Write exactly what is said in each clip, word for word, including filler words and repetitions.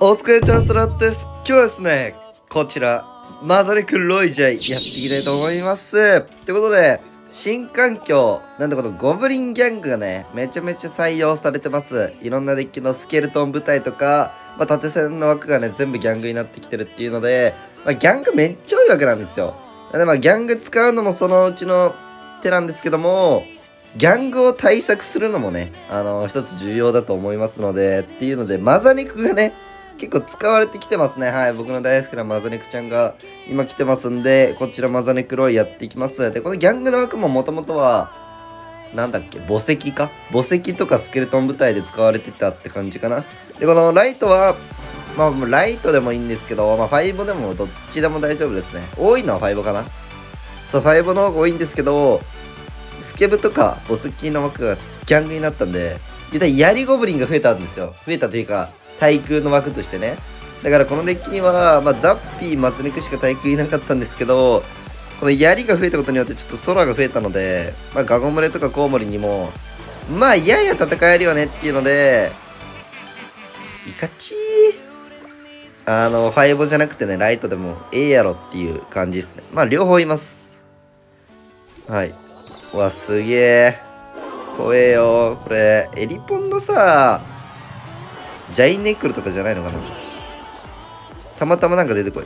お疲れチャンスラーです。今日はですね、こちら、マザレクロイジャイやっていきたいと思います。ということで、新環境、なんでこのゴブリンギャングがね、めちゃめちゃ採用されてます。いろんなデッキのスケルトン部隊とか、まあ、縦線の枠がね、全部ギャングになってきてるっていうので、まあ、ギャングめっちゃ多いわけなんですよ。で、まあ、ギャング使うのもそのうちの手なんですけども、ギャングを対策するのもね、あのー、一つ重要だと思いますので、っていうので、マザ肉がね、結構使われてきてますね。はい。僕の大好きなマザネクちゃんが今来てますんで、こちらマザネクロイやっていきます。で、このギャングの枠ももともとは、なんだっけ、墓石か墓石とかスケルトン部隊で使われてたって感じかな。で、このライトは、まあ、ライトでもいいんですけど、まあ、ファイブでもどっちでも大丈夫ですね。多いのはファイブかな。そう、ファイブの方が多いんですけど、スケブとか墓石の枠がギャングになったんで、言うたら槍ゴブリンが増えたんですよ。増えたというか、対空の枠としてね。だからこのデッキには、まあ、ザッピー、マツネクしか対空いなかったんですけど、この槍が増えたことによってちょっと空が増えたので、まあ、ガゴムレとかコウモリにも、まあ、やや戦えるよねっていうので、イカチー。あの、ファイブじゃなくてね、ライトでもええやろっていう感じですね。まあ、両方います。はい。うわ、すげえ。怖えよ。これ、エリポンのさ、ジャインネックルとかじゃないのかな。たまたまなんか出てこい。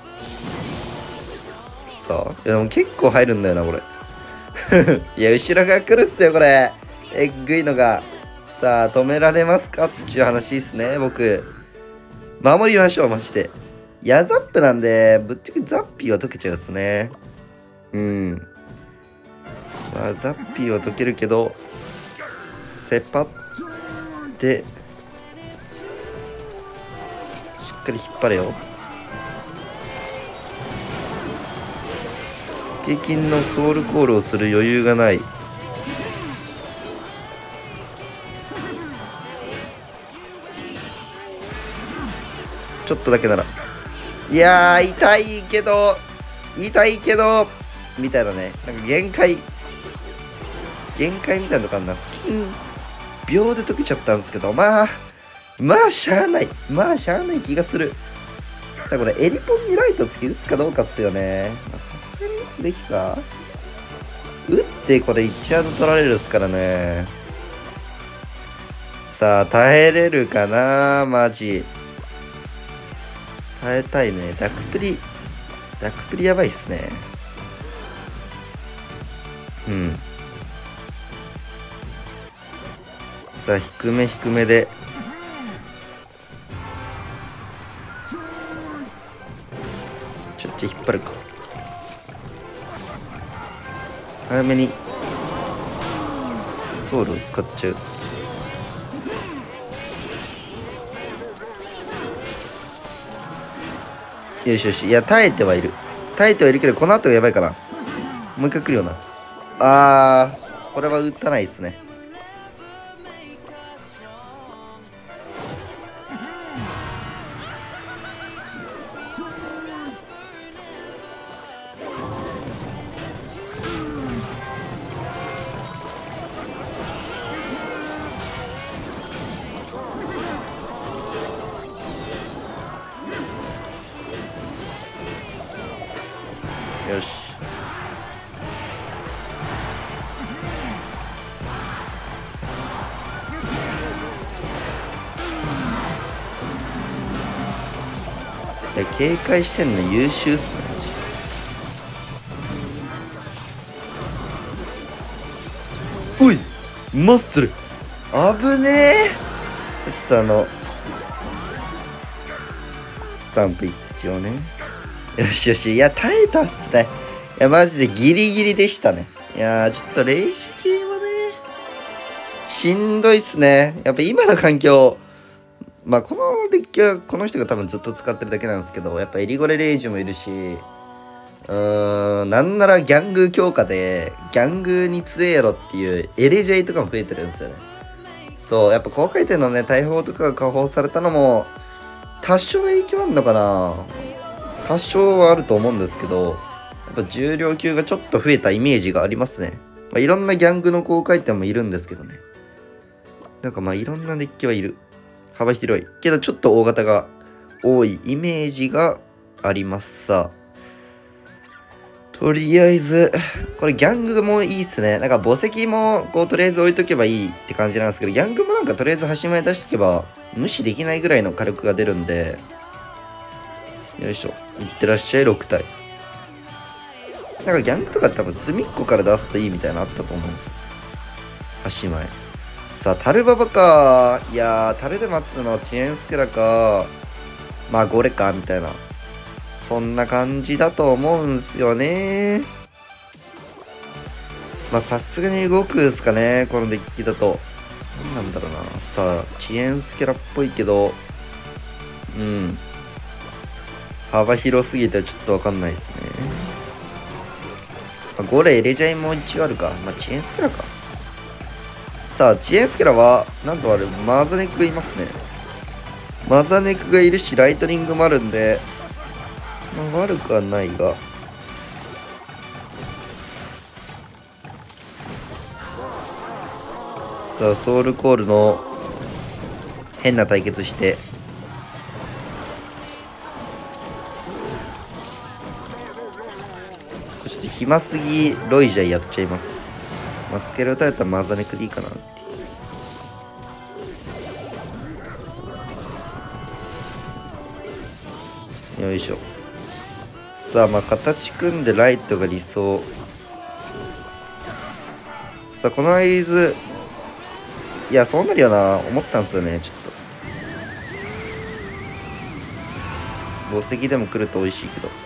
さあ。いや、でも結構入るんだよな、これ。いや、後ろが来るっすよ、これ。えっぐいのが。さあ、止められますかっていう話ですね、僕。守りましょう、マジで。ヤザップなんで、ぶっちゃけザッピーは解けちゃうっすね。うん。まあ、ザッピーは解けるけど、セパって、しっかり引っ張れよ。スケキンのソウルコールをする余裕がない。ちょっとだけなら。いやー、痛いけど、痛いけど、みたいなね。なんか限界、限界みたいなのかな。スキン、秒で解けちゃったんですけど、まあ、まあ、しゃあない。まあ、しゃあない気がする。さあ、これ、エリポンにライトつけ打つかどうかっすよね。さすがに打つべきか。打って、これいちアウト取られるっすからね。さあ、耐えれるかなマジ。耐えたいね。ダクプリ、ダクプリやばいっすね。うん。さあ、低め低めで。ちょっと引っ張るか。早めにソウルを使っちゃう。よしよし。いや、耐えてはいる。耐えてはいるけど、この後がやばいかな。もう一回来るよな。あー、これは打たないですね。よし。いや、警戒してんの優秀っすね。おいマッスル危ねえ。ちょっとあの、スタンプ一応ね。よしよし。いや、耐えたっすね。いや、マジでギリギリでしたね。いやー、ちょっとレイジ系はね、しんどいっすね。やっぱ今の環境、まあ、このデッキはこの人が多分ずっと使ってるだけなんですけど、やっぱエリゴレレイジもいるし、うーん、なんならギャング強化で、ギャングに強えやろっていうエレジェイとかも増えてるんですよね。そう、やっぱ高回転のね、大砲とかが加砲されたのも、多少影響あるのかな。多少はあると思うんですけど、やっぱ重量級がちょっと増えたイメージがありますね。まあ、いろんなギャングの高回転もいるんですけどね。なんかまあいろんなデッキはいる。幅広い。けどちょっと大型が多いイメージがありますさ。とりあえず、これギャングもいいっすね。なんか墓石もこうとりあえず置いとけばいいって感じなんですけど、ギャングもなんかとりあえず端前出しとけば無視できないぐらいの火力が出るんで、よいしょ。いってらっしゃいろく体。なんかギャングとか多分隅っこから出すといいみたいなのあったと思うんですよ。端前。さあ、タルババか。いやー、タルで待つの遅延スケラか。まあ、ゴレか、みたいな。そんな感じだと思うんすよね。まあ、さすがに動くですかね、このデッキだと。何なんだろうな。さあ、遅延スケラっぽいけど、うん。幅広すぎてちょっとわかんないですね。まあ、ゴレ入れちゃいも一応あるか。まあ、遅延スケラか。さあ、遅延スケラは、なんとある、マザネクがいますね。マザネクがいるし、ライトニングもあるんで、まあ、悪くはないが。さあ、ソウルコールの変な対決して、そして暇すぎロイジャイやっちゃいます。まあ、スケル打たれたらマザネクでいいかなって。よいしょ。さあ、まあ形組んでライトが理想。さあ、この合図、いや、そうなるよな、思ったんですよね、ちょっと。墓石でも来ると美味しいけど。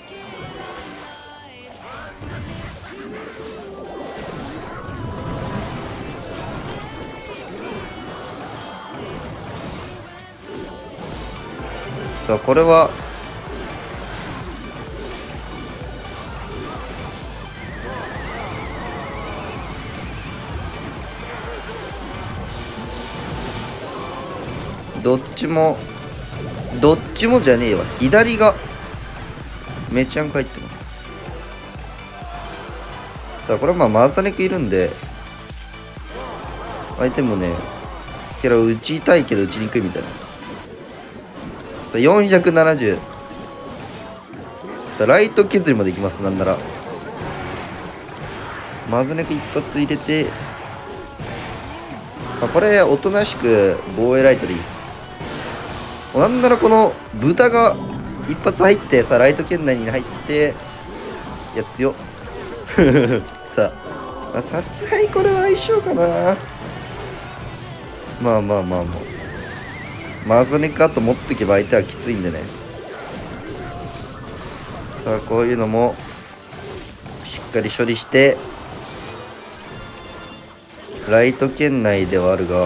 さあ、これは、どっちも、どっちもじゃねえわ。左が、めちゃんか入ってます。さあ、これはまあ、マザネクいるんで、相手もね、スケラを打ちたいけど打ちにくいみたいな。さあ、よんひゃくななじゅう。さあ、ライト削りもできます、なんなら。マザネク一発入れて、まあ、これ、おとなしく防衛ライトでいいです。なんならこの豚が一発入ってさ、ライト圏内に入って、いや、強っ。さあ、さすがにこれは相性かな。まあまあまあまあ。マザネクあと持ってけば相手はきついんでね。さあ、こういうのも、しっかり処理して、ライト圏内ではあるが、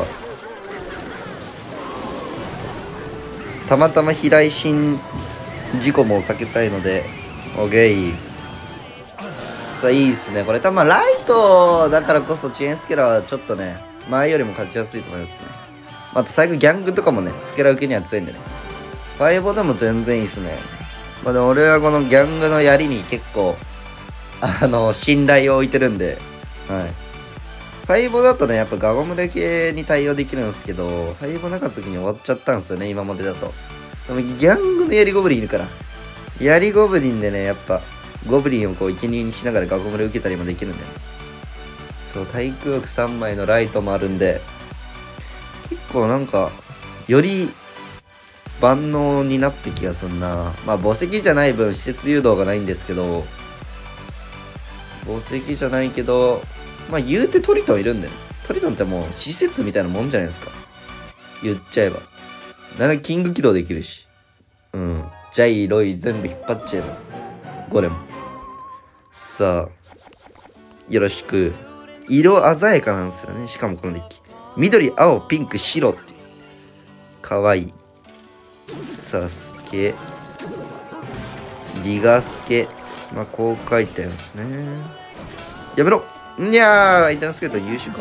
たまたま飛来心事故も避けたいので、オッケー。さあ、いいっすね。これ多分ライトだからこそ遅延スケラはちょっとね、前よりも勝ちやすいと思いますね。あと最後ギャングとかもね、スケラ受けには強いんでね。ファイボでも全然いいっすね。まあでも俺はこのギャングの槍に結構、あの、信頼を置いてるんで、はい。ファイボだとね、やっぱガゴムレ系に対応できるんですけど、ファイボなかった時に終わっちゃったんですよね、今までだと。でもギャングの槍ゴブリンいるから。槍ゴブリンでね、やっぱ、ゴブリンをこう、生贄にしながらガゴムレ受けたりもできるんだよ。そう、対空翼さんまいのライトもあるんで、結構なんか、より万能になって気がすんな。まあ、墓石じゃない分、施設誘導がないんですけど、墓石じゃないけど、まあ言うてトリトンいるんだよ。トリトンってもう施設みたいなもんじゃないですか。言っちゃえば。なんかキング起動できるし。うん。ジャイ、ロイ全部引っ張っちゃえば。ゴレム。さあ。よろしく。色鮮やかなんですよね。しかもこのデッキ。緑、青、ピンク、白って。かわいい。さあ、スケ。リガスケ。まあこう書いてあるんですね。やめろいやー、アイタンスケート優秀か。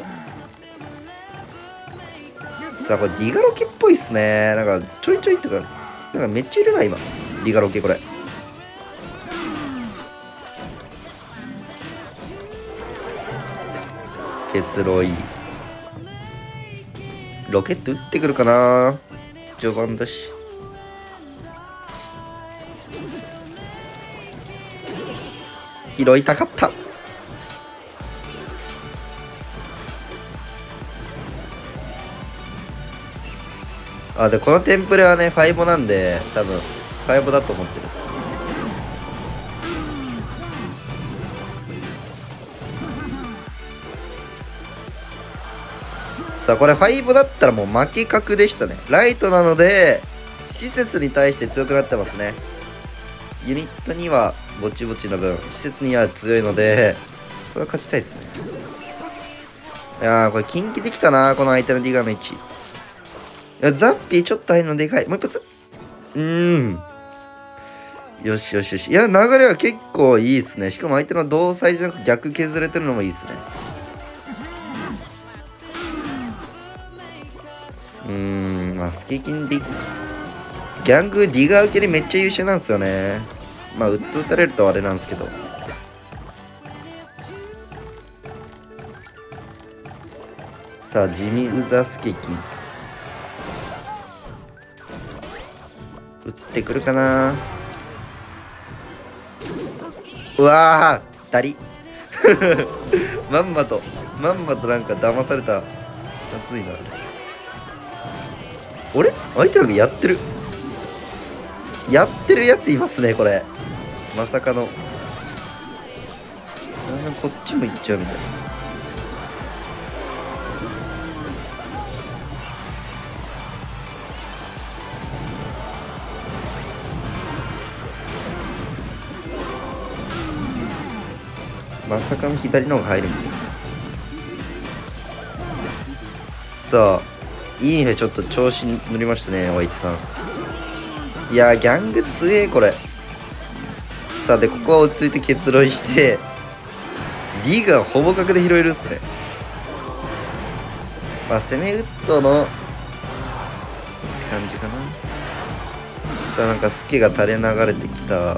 さあ、これディガロケっぽいっすね。なんか、ちょいちょいとか、なんかめっちゃいるな、今。ディガロケ、これ。結露いい。ロケット撃ってくるかな序盤だし。 拾いたかった。あ、で、このテンプレはね、ファイボなんで、多分、ファイボだと思ってる。さあ、これファイボだったらもう負け確でしたね。ライトなので、施設に対して強くなってますね。ユニットにはぼちぼちの分、施設には強いので、これは勝ちたいですね。いやー、これ近畿できたな、この相手のディガーの位置。いや、ザッピーちょっと入るのでかい。もう一発。うーん。よしよしよし。いや、流れは結構いいっすね。しかも相手の同サイじゃなく逆削れてるのもいいっすね。うーん、まあ、スケキンで、ギャング、ディガー受けでめっちゃ優秀なんですよね。まあ、ウッド打たれるとあれなんですけど。さあ、地味ウザスケキン。打ってくるかな。うわー、ダリ。まんまと、まんまとなんか騙された。熱いな。あれ相手なんかやってる。やってるやついますね、これ。まさかの。こっちも行っちゃうみたいな。まさかの左の方が入るみたいな。さあ、いいね、ちょっと調子に乗りましたね、お相手さん。いやー、ギャング強え、これ。さあ、で、ここは落ち着いて結露して、D がほぼ角で拾えるっすね。まあ、攻めウッドの感じかな。さあ、なんかスケが垂れ流れてきた。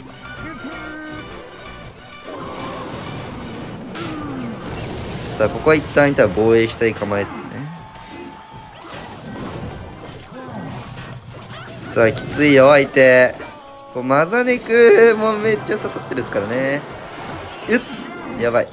さあ、ここは一旦相手は防衛したい構えっすね。さあ、きついよ、相手。こうマザネクもめっちゃ刺さってるっすからね。うっ、やばい。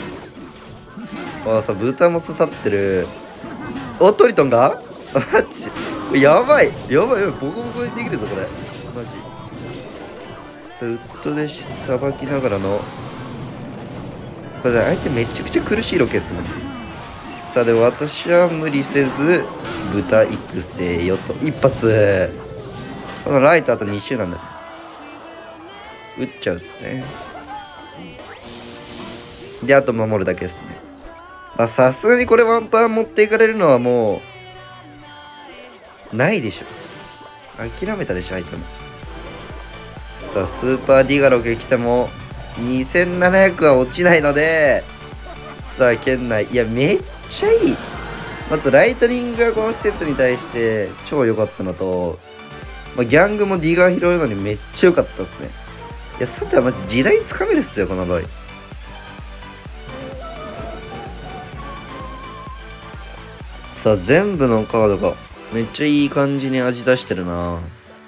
あ、さ、豚も刺さってる。お、トリトンがマジやばいやばいやばい、ボコボコにできるぞ、これ。マジ。さあ、ウッドでさばきながらの。これ、相手めちゃくちゃ苦しいロケっすもん。さあ、でも私は無理せず、豚育成よと。一発。このライトあとに周なんだ。打っちゃうっすね。で、あと守るだけですね。まあ、さすがにこれワンパン持っていかれるのはもう、ないでしょ。諦めたでしょ、相手も。さあ、スーパーディガロが来ても、にせんななひゃくは落ちないので、さあ、県内。いや、めっちゃいい。まず、ライトニングがこの施設に対して超良かったのと、まあ、ギャングもディガー拾うのにめっちゃ良かったですね。いや、さてはマジ時代つかめるっすよ、このロイ。さあ、全部のカードがめっちゃいい感じに味出してるな。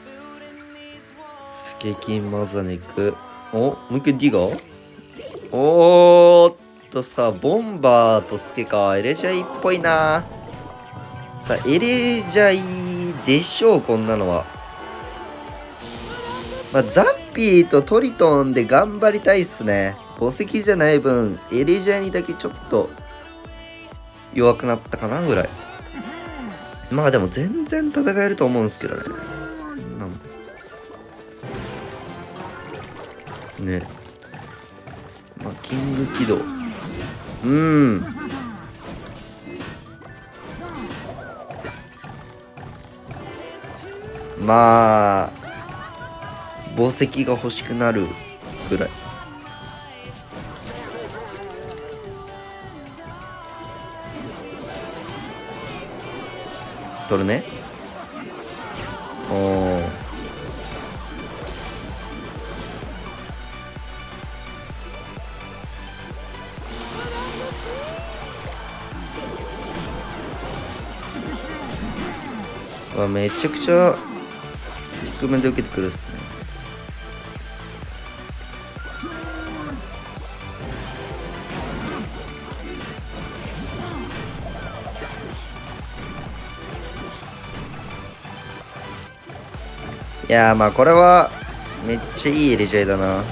スケキンマザネク。お、もう一回ディガー。おーっとさ、ボンバーとスケか。エレジャイっぽいな。さあ、エレジャイでしょう、こんなのは。まあ、ザッピーとトリトンで頑張りたいっすね。墓石じゃない分、エレジャーにだけちょっと弱くなったかなぐらい。まあでも全然戦えると思うんですけどね。ね。まあ、キング起動。うーん。まあ、宝石が欲しくなるぐらい。取るね。おー。わ、めちゃくちゃ低めで受けてくるっすね。 やーまあこれはめっちゃいいエレジャイだな。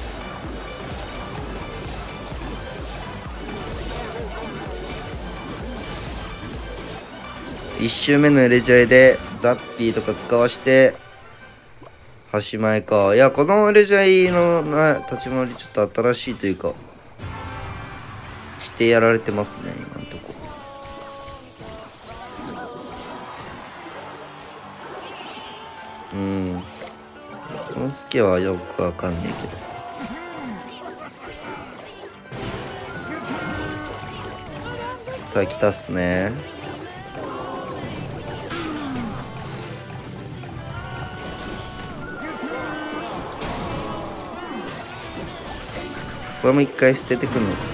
いち周目のエレジャイでザッピーとか使わして端前か。いやこのエレジャイのな立ち回りちょっと新しいというかしてやられてますね今んとこ。うん、このスケはよくわかんねえけど。さあ来たっすね。これも一回捨ててくんのか。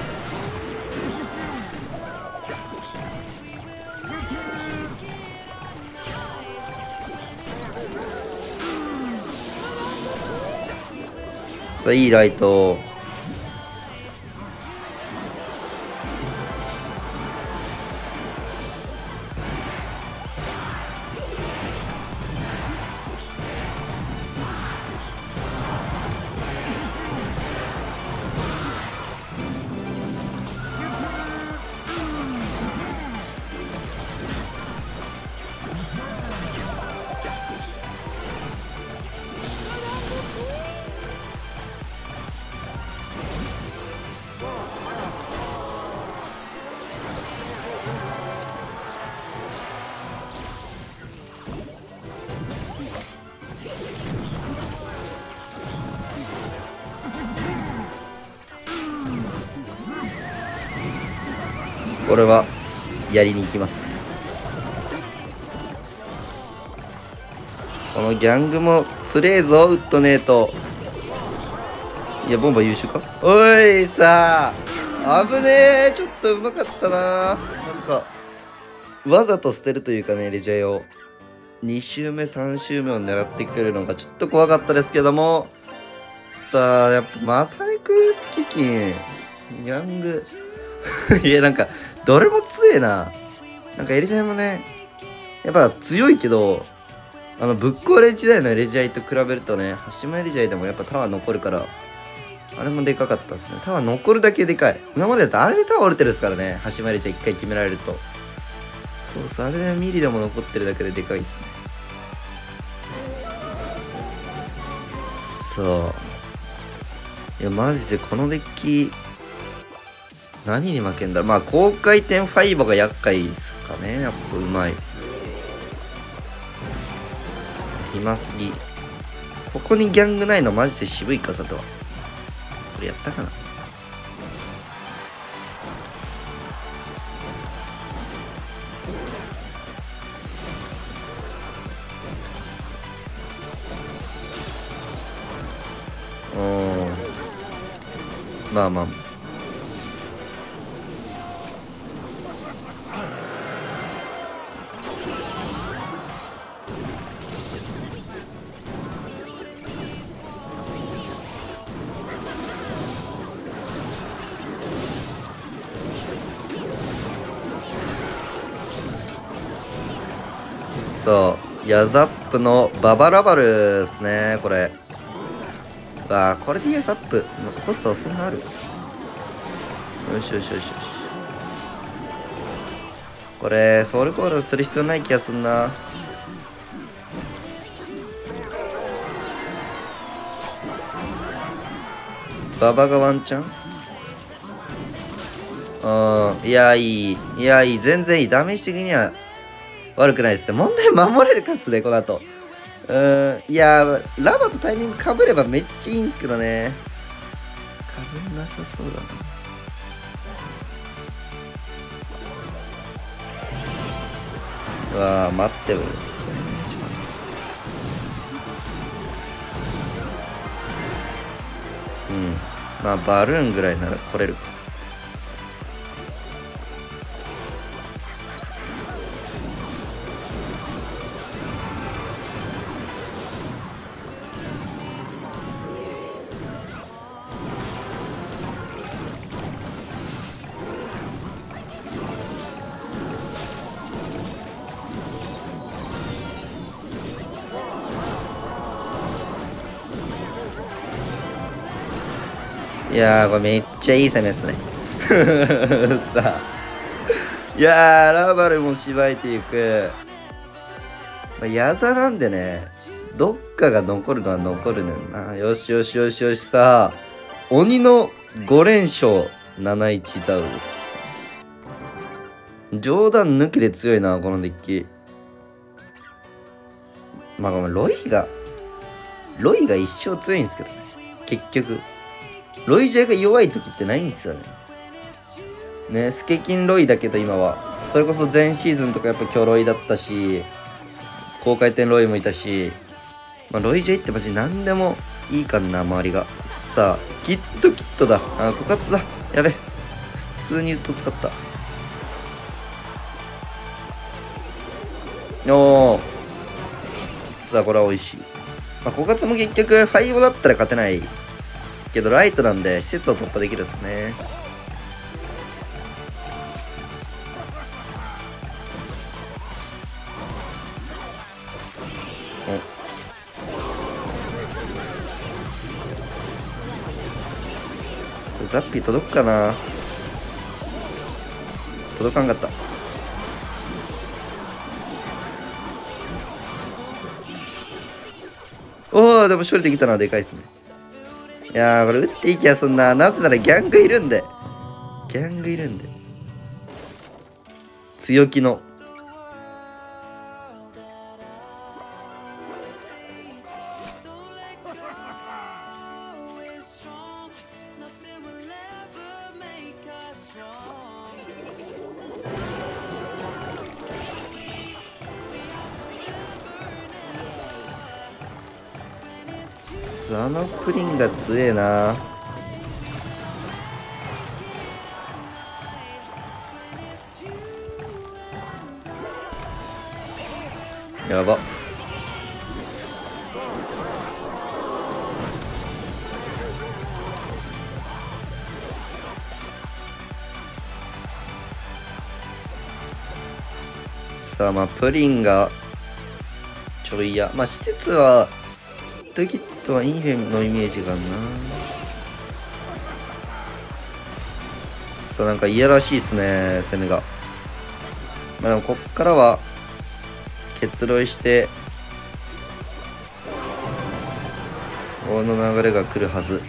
さあいいライト。これはやりに行きます。このギャングもつれえぞ。ウッドネート。いやボンバ優秀か。おいさあ危ねえ。ちょっとうまかったな。なんかわざと捨てるというかね、レジェイをに周目さん周目を狙ってくるのがちょっと怖かったですけども、さあやっぱマサネクスキキンギャングいやなんかどれも強えな。なんかエレジャイもねやっぱ強いけど、あのぶっ壊れ時代のエレジャイと比べるとね、端前エレジャイでもやっぱタワー残るから、あれもでかかったですね。タワー残るだけでかい。今までだとあれでタワー折れてるですからね、端前エレジャイ一回決められると。そうそう、あれでミリでも残ってるだけででかいっすね。そう、いやマジでこのデッキ何に負けんだろう。まあ高回転ファイバーが厄介っすかね。やっぱうまい。暇すぎ。ここにギャングないのマジで渋いか。さとはこれやったかな。うん、まあまあそう、ヤザップのババラバルですね、これ。ああ、これでヤザップ。コストそんなある。よしよしよしよし。これ、ソウルコールする必要ない気がすんな。ババがワンチャン。うん、いや、いい。いや、いい。全然いい。ダメージ的には悪くないですね。問題守れるかっすね、この後。うーん、いやー、ラバとタイミングかぶればめっちゃいいんですけどね。かぶんなさそうだな。うわー、待ってるんですね。うん。まあ、バルーンぐらいなら来れるか。 いやー、これめっちゃいい攻めっすね。さあ。いやー、ラバルもしばいていく。まあ、矢座なんでね、どっかが残るのは残るねんな。よしよしよしよし、さあ。鬼のご連勝、なないちザウルス。冗談抜きで強いな、このデッキ。まあごめん、ロイが、ロイが一生強いんですけどね。結局。ロイジャーが弱い時ってないんですよね。ね、スケキンロイだけど今は。それこそ前シーズンとかやっぱ巨ロイだったし、高回転ロイもいたし、まあ、ロイジャーってマジ何でもいいかんな、周りが。さあ、キットキットだ。あ、枯渇だ。やべ。普通にウッド使った。おー。さあ、これは美味しい。まあ、枯渇も結局、ファイボだったら勝てないけど、ライトなんで、施設を突破できるですね。おザッピー届くかな。届かんかった。おお、でも処理できたのはでかいっすね。いやー、これ打っていい気がすんな。なぜならギャングいるんで。ギャングいるんで。強気の。あのプリンが強えな。やば。さあ、まあプリンがちょいや、まあ施設はきっときっとはインフェのイメージがあるな。さあ、なんかいやらしいっすね、攻めが。まあでもこっからは結露してこの流れが来るはず。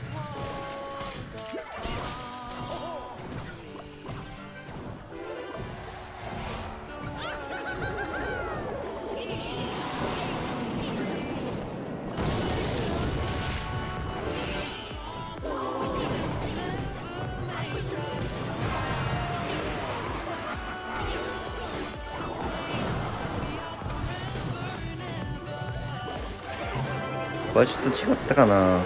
これちょっと違ったかな。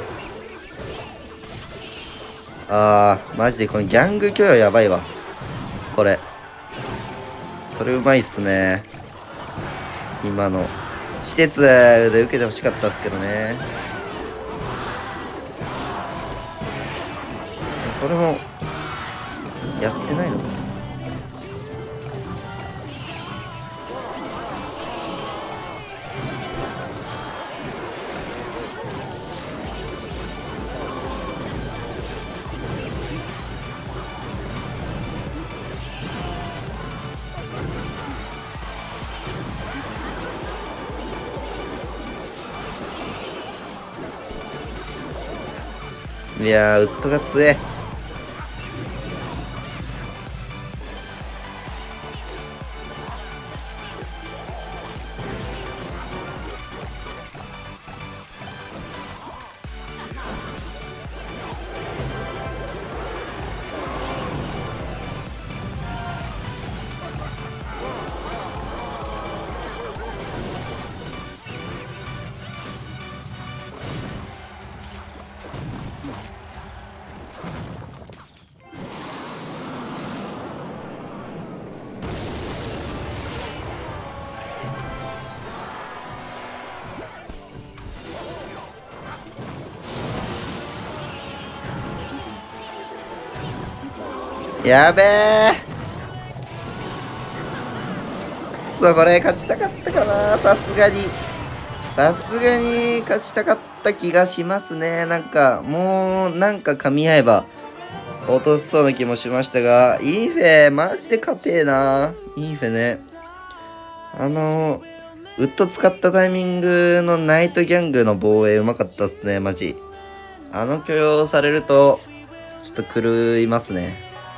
あー、マジでこのギャング許容やばいわ。これ。それうまいっすね。今の。施設で受けてほしかったっすけどね。それも、やってないのかな。いやー、ウッドが強え。やべえ。くそ、これ勝ちたかったかな、さすがに。 さすがに勝ちたかった気がしますね。なんか、もう、なんか噛み合えば、落としそうな気もしましたが、インフェ、マジで勝てえな。インフェね。あの、ウッド使ったタイミングのナイトギャングの防衛うまかったっすね、マジ。あの許容されると、ちょっと狂いますね。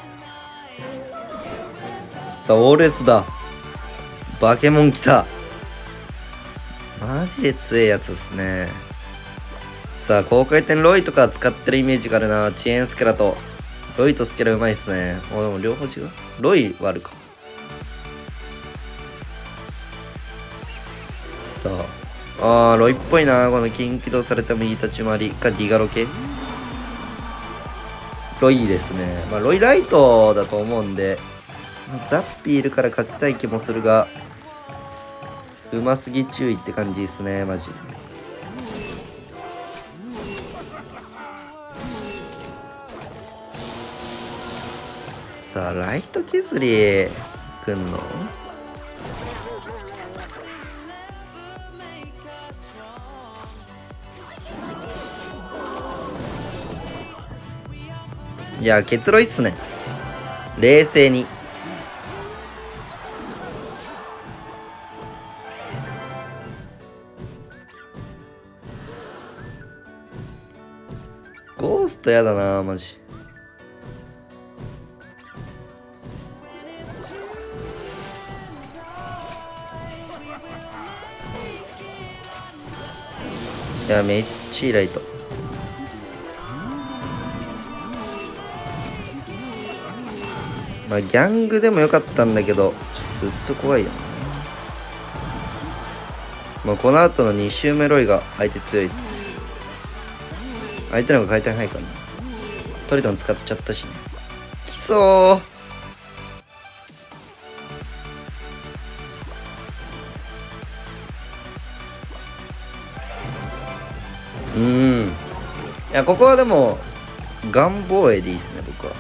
さあ、オール S だ。バケモン来た。マジで強いやつですね。さあ、高回転ロイとか使ってるイメージがあるな。遅延スケラと。ロイとスケラうまいっすね。あ、でも両方違う。ロイはあるか。さあ。あー、ロイっぽいな。この近畿道された右立ち回りかディガロ系。ロイですね。まあ、ロイライトだと思うんで、ザッピーいるから勝ちたい気もするが、うますぎ注意って感じですね、マジ。さあ、ライト削りくんのいや、結露いいっすね。冷静に。ゴーストやだな、マジ。いや、めっちゃいいライト。まあ、ギャングでもよかったんだけど、ちょっとずっと怖いよな。まあ、この後のに周目ロイが相手強いっすね。相手の方が回転早いからな。トリトン使っちゃったしね。きそうー。うーん。いや、ここはでも、ガン防衛でいいっすね、僕は。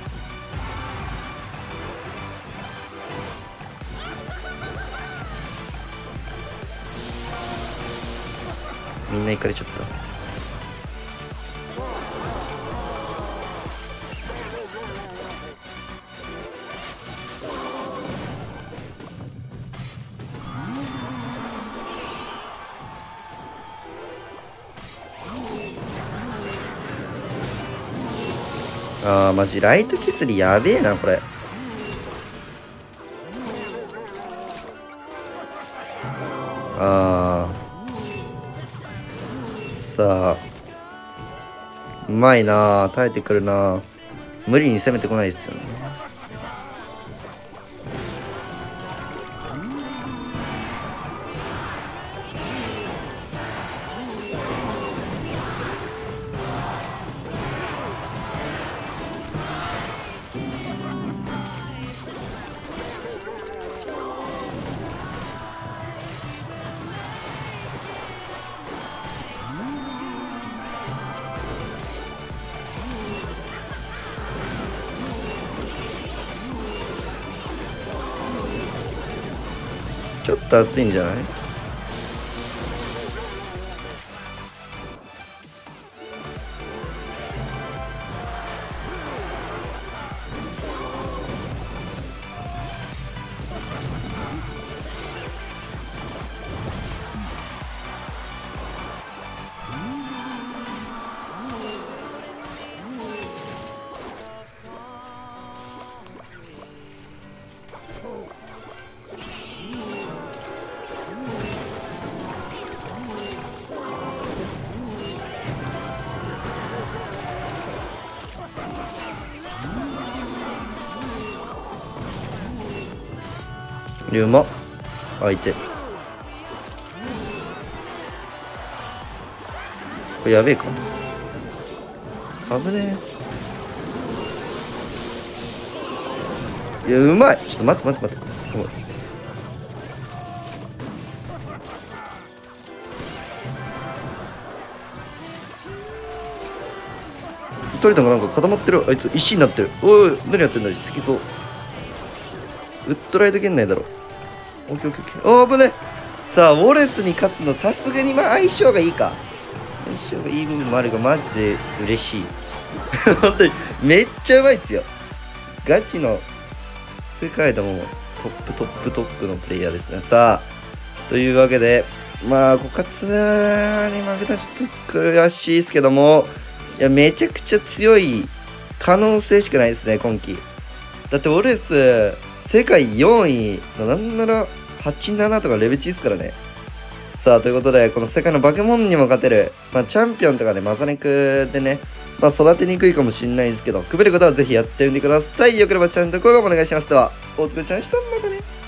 みんな行かれちゃった。あー、マジライト削りやべえな、これ。あー。さあ。うまいなー。耐えてくるなー。無理に攻めてこないですよね。ちょっと熱いんじゃない？うまっ。相手。これやべえか。危ねえ。いや、うまい。ちょっと待って待って待って。おい。トリトンがなんか固まってる。あいつ石になってる。おい、何やってんだ、好きそう。ウッドライト圏内だろ。オッケーオッケーオッケー。あー、危ねえ。 さあウォレスに勝つのさすがにまあ相性がいいか。相性がいい部分もあるがマジで嬉しい。本当にめっちゃうまいっすよ。ガチの世界でもトップトップトップのプレイヤーですね。さあというわけでまあ枯渇に負けたらちょっと悔しいですけども、いやめちゃくちゃ強い可能性しかないですね今季。だってウォレス世界よんいのなんならはちじゅうななとかレベチですからね。さあということでこの世界の化け物にも勝てる、まあ、チャンピオンとかでマザネクでね、まあ、育てにくいかもしれないですけど組める方はぜひやってみてください。よければチャンネル登録お願いします。では大塚ちゃんでした。またね。